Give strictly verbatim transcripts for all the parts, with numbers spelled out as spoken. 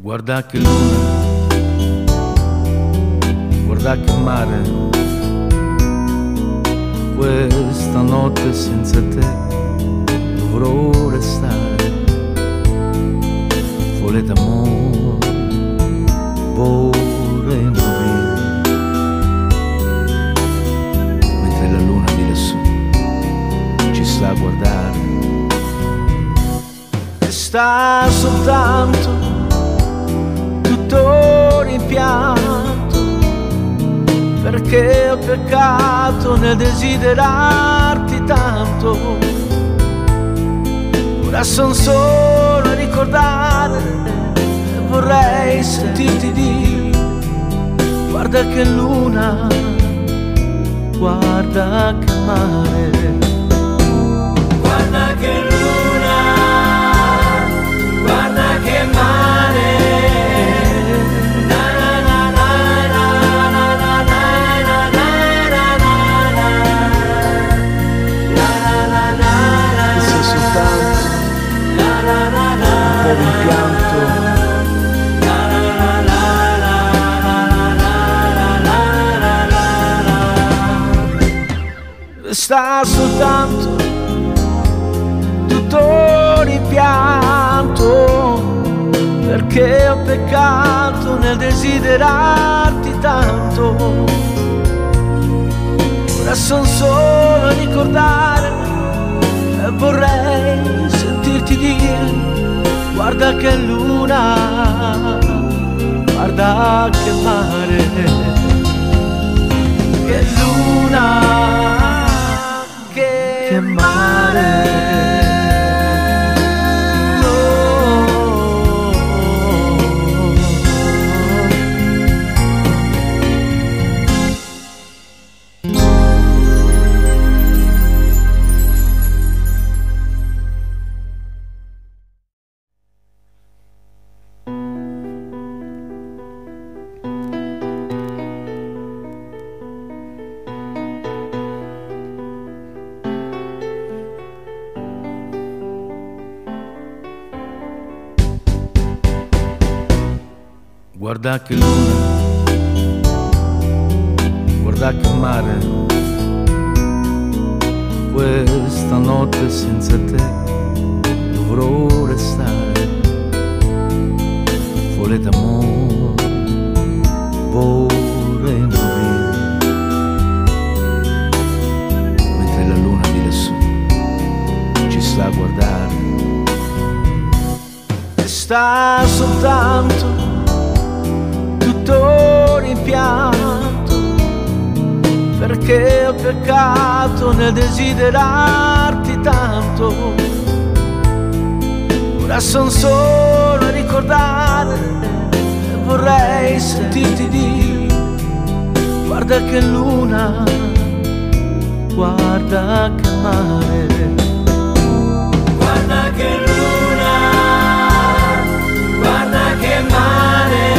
Guarda che luna, guarda che mare, questa notte senza te dovrò restare. Folle d'amore vorrei morire, mentre la luna di lassù ci sta a guardare e sta soltanto tutto rimpianto, perché ho peccato nel desiderarti tanto. Ora son solo a ricordare e vorrei sentirti dire: guarda che luna, guarda che mare. Guarda che luna, guarda che mare. Sta soltanto tutto rimpianto, perché ho peccato nel desiderarti tanto. Ora son solo a ricordare e vorrei sentirti dire: guarda che luna, guarda che mare. Che luna, che mare. Guarda che luna, guarda che mare, questa notte senza te dovrò restare. Folle d'amore vorrei morire, mentre la luna di lassù ci sta a guardare e sta soltanto rimpianto, perché ho peccato nel desiderarti tanto. Ora son solo a ricordare e vorrei sentirti dire: guarda che luna, guarda che mare. Guarda che luna, guarda che mare.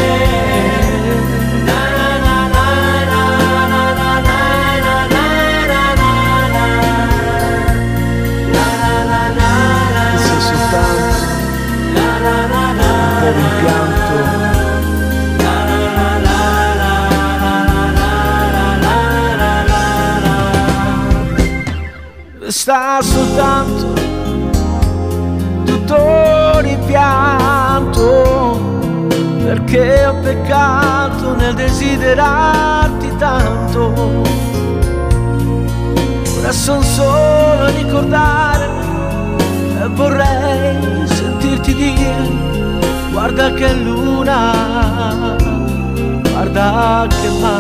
Sta soltanto tutto rimpianto, perché ho peccato nel desiderarti tanto. Ora son solo a ricordare e vorrei sentirti dire: guarda che luna, guarda che mare.